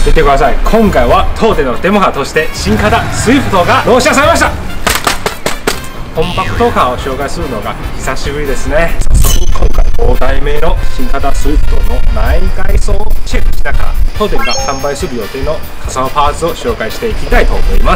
見てください。今回は当店のデモカーとして新型スイフトが納車されました。コンパクトカーを紹介するのが久しぶりですね。早速今回5代目の新型スイフトの内外装をチェックしながら当店が販売する予定のカサマパーツを紹介していきたいと思います。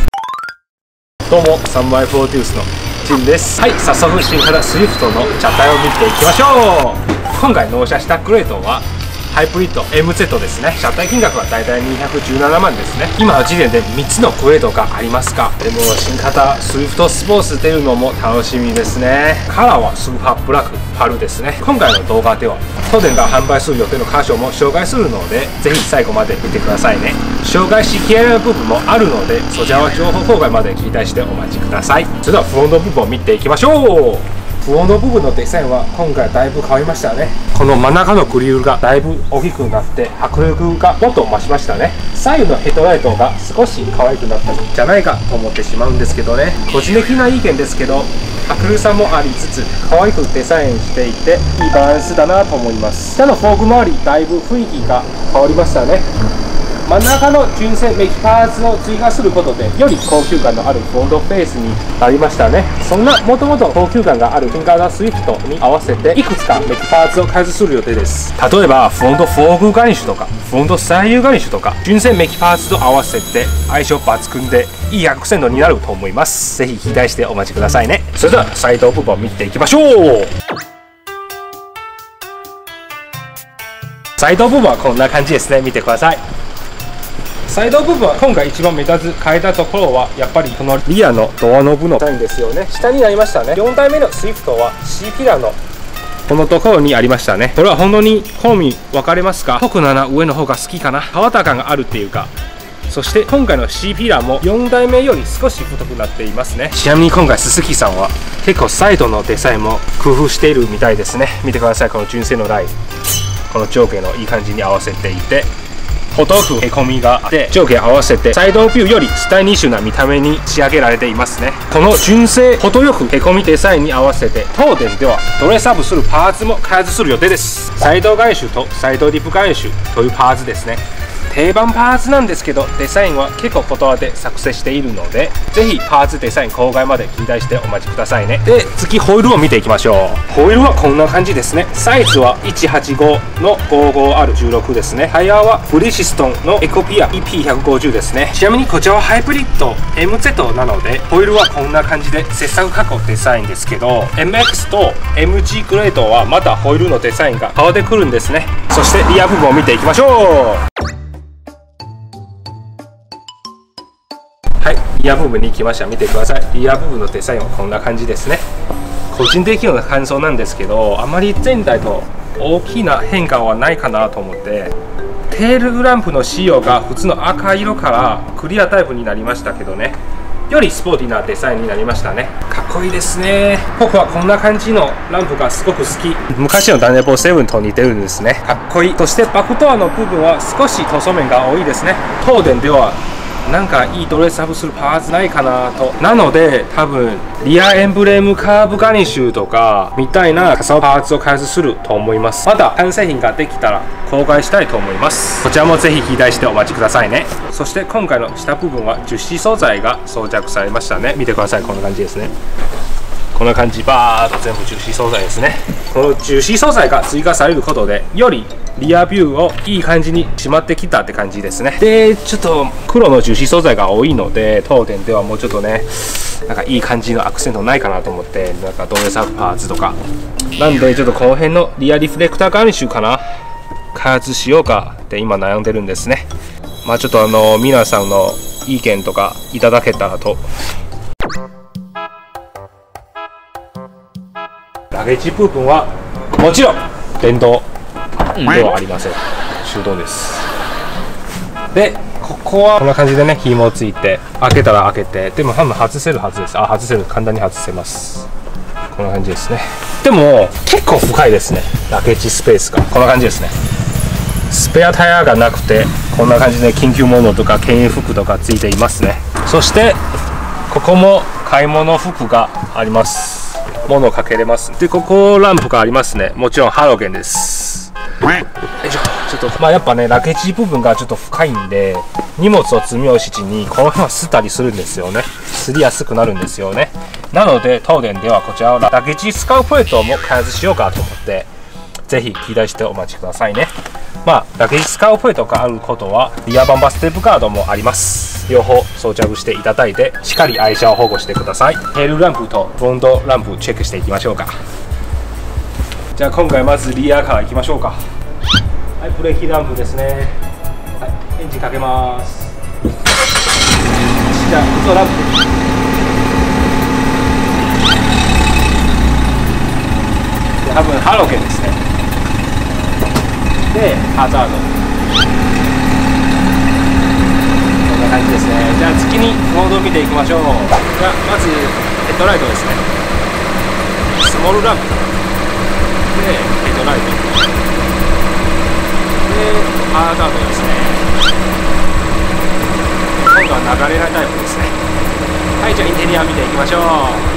どうもサムライプロデュースのジンです。はい、早速新型スイフトの車体を見ていきましょう。今回納車したグレードはハイブリッド MZ ですね。車体金額はだいたい217万ですね。今の時点で3つのグレードがありますが、でも新型スイフトスポーツ出るのも楽しみですね。カラーはスーパーブラック春ですね。今回の動画では当店が販売する予定の箇所も紹介するので、ぜひ最後まで見てくださいね。紹介しきれない部分もあるので、そちらは情報公開まで期待してお待ちください。それではフロント部分を見ていきましょう。フロント部分のデザインは今回だいぶ変わりましたね。この真ん中のグリルがだいぶ大きくなって迫力がもっと増しましたね。左右のヘッドライトが少し可愛くなったんじゃないかと思ってしまうんですけどね。個人的な意見ですけど、迫力さもありつつ可愛くデザインしていていいバランスだなと思います。下のフォーク周りだいぶ雰囲気が変わりましたね。真ん中の純正メッキパーツを追加することでより高級感のあるフロントフェースになりましたね。そんなもともと高級感がある新型スイフトに合わせていくつかメッキパーツを開発する予定です。例えばフロントフォークガニッシュとかフロント左右ガニッシュとか純正メッキパーツと合わせて相性抜群でいいアクセントになると思います。ぜひ期待してお待ちくださいね。それではサイド部分を見ていきましょう。サイド部分はこんな感じですね。見てください。サイド部分は今回一番目立つ変えたところはやっぱりこのリアのドアノブのデザインですよね。下になりましたね。4代目のスイフトは C ピラーのこのところにありましたね。これは本当に好み分かれますか？僕なら上の方が好きかな。変わった感があるっていうか。そして今回の C ピラーも4代目より少し太くなっていますね。ちなみに今回鈴木さんは結構サイドのデザインも工夫しているみたいですね。見てください。この純正のライン、この上下のいい感じに合わせていて程よくへこみがあって上下合わせてサイドビューよりスタイリッシュな見た目に仕上げられていますね。この純正程よくへこみデザインに合わせて当店ではドレスアップするパーツも開発する予定です。サイドガイシュとサイドリップガイシュというパーツですね。定番パーツなんですけどデザインは結構言葉で作成しているので、ぜひパーツデザイン公開まで期待してお待ちくださいね。で次ホイールを見ていきましょう。ホイールはこんな感じですね。サイズは185の 55R16 ですね。タイヤはブリヂストンのエコピア EP150 ですね。ちなみにこちらはハイブリッド MZ なのでホイールはこんな感じで切削加工デザインですけど、 MX と MG グレードはまたホイールのデザインが変わってくるんですね。そしてリア部分を見ていきましょう。はい、リア部分に行きました。見てください。リア部分のデザインはこんな感じですね。個人的な感想なんですけど、あまり全体と大きな変化はないかなと思って、テールランプの仕様が普通の赤色からクリアタイプになりましたけどね、よりスポーティーなデザインになりましたね。かっこいいですね。僕はこんな感じのランプがすごく好き。昔のダネボー7と似てるんですね。かっこいい。そしてバックドアの部分は少し塗装面が多いですね。当店ではなんかいいドレスアップするパーツないかなと。なので多分リアエンブレムカーブガニッシュとかみたいなカサパーツを開発すると思います。また完成品ができたら公開したいと思います。こちらもぜひ期待してお待ちくださいね。そして今回の下部分は樹脂素材が装着されましたね。見てください。こんな感じですね。こんな感じ、バーッと全部樹脂素材ですね。この樹脂素材が追加されることでよりリアビューをいい感じに締まってきたって感じですね。でちょっと黒の樹脂素材が多いので当店ではもうちょっとね、なんかいい感じのアクセントないかなと思って、なんかドレスアップパーツとかなんでちょっとこの辺のリアリフレクターガーニッシュかな開発しようかって今悩んでるんですね。まあちょっと皆さんの意見とかいただけたらと。ラゲッジ部分はもちろん電動ではありません。手動です。でここはこんな感じでね、紐ついて開けたら開けて、でも多分外せるはずです。外せる、簡単に外せます。こんな感じですね。でも結構深いですね。ラゲッジスペースがこんな感じですね。スペアタイヤがなくてこんな感じで緊急モードとか牽引服とかついていますね。そしてここも買い物服があります。物をかけれます。でここランプがありますね。もちろんハロゲンです。よいしょ。 ちょっとまあやっぱねラケ地部分がちょっと深いんで、荷物を積み押し時にこの辺は吸ったりするんですよね。吸りやすくなるんですよね。なので東電ではこちらをラケ地使うプレートも開発しようかと思って、ぜひ期待してお待ちくださいね。まあラケ地使うプレートがあることはリアバンバーステップガードもあります。両方装着していただいて、しっかり愛車を保護してください。テールランプとフロントランプチェックしていきましょうか。じゃあ今回まずリアから行きましょうか。はい、ブレーキランプですね。はい、エンジンかけます。じゃあフットランプ、多分ハロゲンですね。でハザード、こんな感じですね。じゃあ次にモードを見ていきましょう。じゃあまずヘッドライトですね。スモールランプでヘッドライトでハザードですね。今度は流れないタイプですね。はい、じゃあインテリア見ていきましょう。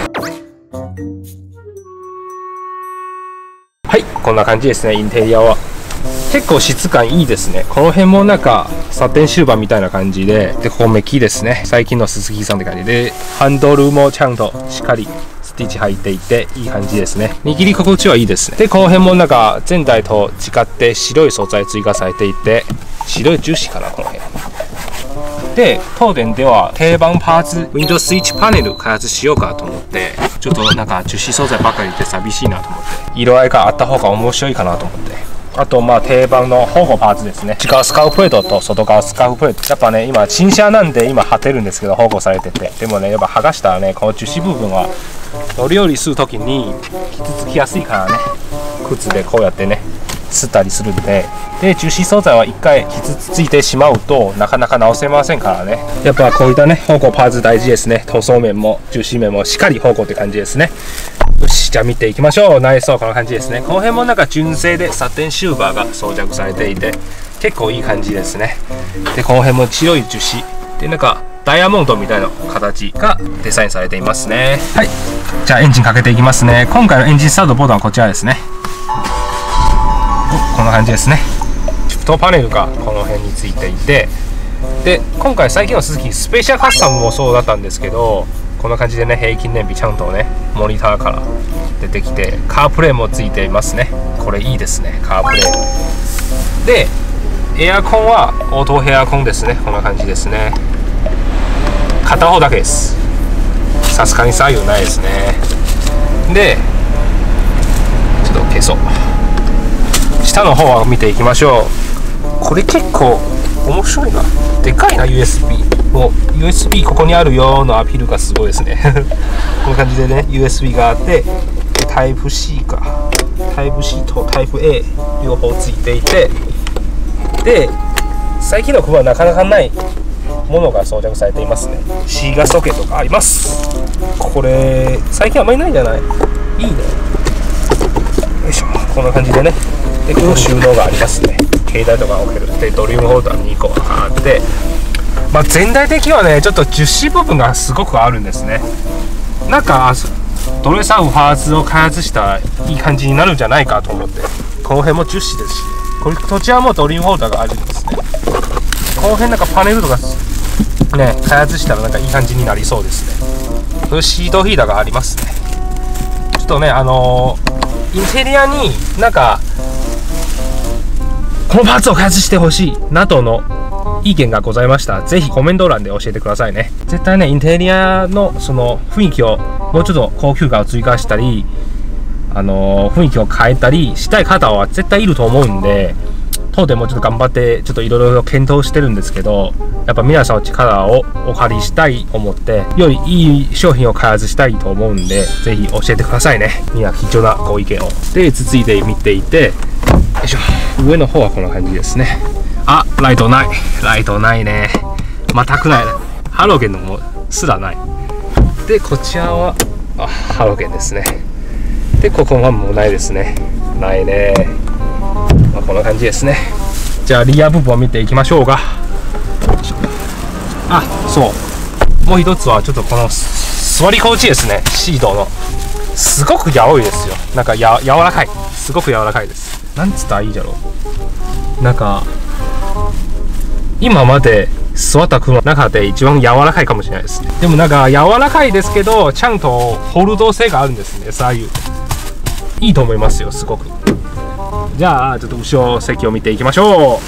はい、こんな感じですね。インテリアは結構質感いいですね。この辺もなんかサテンシルバーみたいな感じで、ここメッキですね。最近のスズキさんって感じで、ハンドルもちゃんとしっかりスティッチ入っていていい感じですね。握り心地はいいですね。でこの辺もなんか前代と違って白い素材追加されていて、白い樹脂かなこの辺で、東電では定番パーツウィンドウスイッチパネル開発しようかと思って、ちょっとなんか樹脂素材ばかりで寂しいなと思って、色合いがあった方が面白いかなと思って、あとまあ定番の保護パーツですね。内側スカーフプレートと外側スカーフプレート、やっぱね今新車なんで今貼ってるんですけど保護されてて、でもねやっぱ剥がしたらねこの樹脂部分は乗り降りする時に傷つきやすいからね、靴でこうやってね吸ったりするんで、樹脂素材は1回傷ついてしまうとなかなか直せませんからね。やっぱこういったね保護パーツ大事ですね。塗装面も樹脂面もしっかり保護って感じですね。よし、じゃあ見ていきましょう。内装こんな感じですね。この辺もなんか純正でサテンシルバーが装着されていて結構いい感じですね。でこの辺も白い樹脂でなんかダイヤモンドみたいな形がデザインされていますね。はい、じゃあエンジンかけていきますね。今回のエンジンスタートボタンはこちらですね。こんな感じですね。シフトパネルがこの辺についていて、で今回最近のスズキスペシャルカスタムもそうだったんですけど、こんな感じでね平均燃費ちゃんとねモニターから出てきて、カープレイもついていますね。これいいですね、カープレイで。エアコンはオートエアコンですね。こんな感じですね。片方だけです。さすがに左右ないですね。でちょっと消そう。下の方は見ていきましょう。これ結構面白いな。でかいな USB。もう USB ここにあるよのアピールがすごいですね。こんな感じでね USB があって、タイプ C かタイプ C とタイプ A 両方ついていて、で最近の車はなかなかないものが装着されていますね。シーガソケットがあります。これ最近あまりないんじゃない？いいね。よいしょ、こんな感じでね。でこの収納がありますね。携帯とか置ける。でドリームホルダー2個あって、まあ、全体的にはねちょっと樹脂部分がすごくあるんですね。なんかドレサーフパーツを開発したらいい感じになるんじゃないかと思って、この辺も樹脂ですし、こちらもドリームホルダーがあるんですね。この辺なんかパネルとかね開発したらなんかいい感じになりそうですね。これシートヒーターがありますね。ちょっとねインテリアになんかこのパーツを開発してほしいなどの意見がございましたら、ぜひコメント欄で教えてくださいね。絶対ねインテリアのその雰囲気をもうちょっと高級感を追加したり、雰囲気を変えたりしたい方は絶対いると思うんで、当店もちょっと頑張ってちょっといろいろ検討してるんですけど、やっぱ皆さんの力をお借りしたいと思って、よりいい商品を開発したいと思うんで、ぜひ教えてくださいね。みんな貴重なご意見を。で続いて見ていて、よいしょ、上の方はこんな感じですね。あ、ライトない。ライトないね。全くない。ハロゲンのもすらない。でこちらはハロゲンですね。でここはもうないですね。ないね。まあ、こんな感じですね。じゃあリア部分を見ていきましょうか。あ、そうもう一つはちょっとこの座り心地ですね。シートのすごく柔いですよ。なんか柔らかい、すごく柔らかいです。なんつったらいいだろう。 なんか今まで座った車の中で一番柔らかいかもしれないですね。でもなんか柔らかいですけど、ちゃんとホールド性があるんですね。左右いいと思いますよ、すごく。じゃあちょっと後ろ席を見ていきましょう。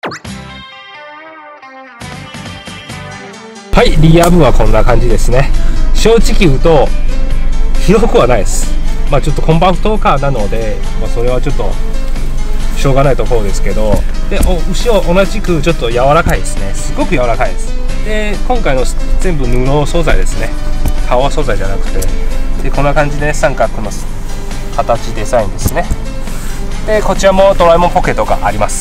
はい、リア部はこんな感じですね。正直言うと広くはないです。まあちょっとコンパクトカーなので、まあ、それはちょっとしょうがないところですけど、で後ろ同じくちょっと柔らかいですね。すごく柔らかいです。で今回の全部布素材ですね。革素材じゃなくて、でこんな感じで三角の形デザインですね。でこちらもドラえもんポケットがあります。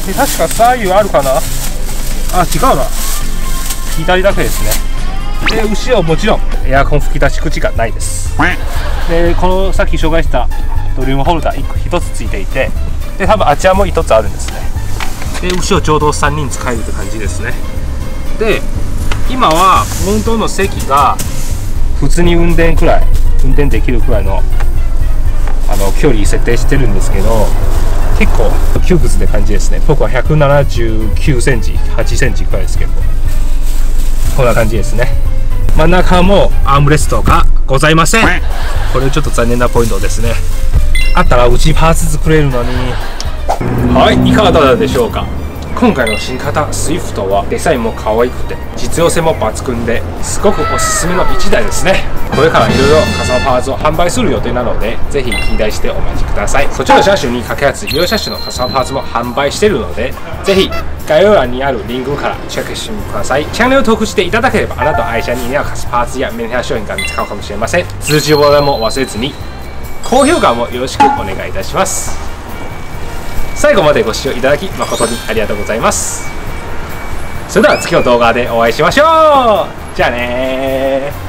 で確か左右あるかなあ、違うな、左だけですね。で後ろもちろんエアコン吹き出し口がないです。でこのさっき紹介したドリームホルダー1つついていて、で多分あちらも1つあるんですね。で後ろちょうど3人使えるって感じですね。で今は本当の席が普通に運転できるくらいの距離設定してるんですけど、結構窮屈な感じですね。僕は179センチ8センチくらいですけど、こんな感じですね。真ん中もアームレストがございません。これちょっと残念なポイントですね。あったらうちパーツ作れるのに。はい、いかがだったでしょうか。今回の新型スイフトはデザインも可愛くて実用性も抜群ですごくおすすめの1台ですね。これからいろいろカスタムパーツを販売する予定なので、ぜひ期待してお待ちください。そちらの車種に掛け合わずいろいろ車種のカスタムパーツも販売しているので、ぜひ概要欄にあるリンクからチェックしてみてください。チャンネル登録していただければ、あなたの愛車に似合うカスパーツやメンテナンス商品が見つかるかもしれません。通知ボタンも忘れずに、高評価もよろしくお願いいたします。最後までご視聴いただき誠にありがとうございます。それでは次の動画でお会いしましょう。じゃあねー。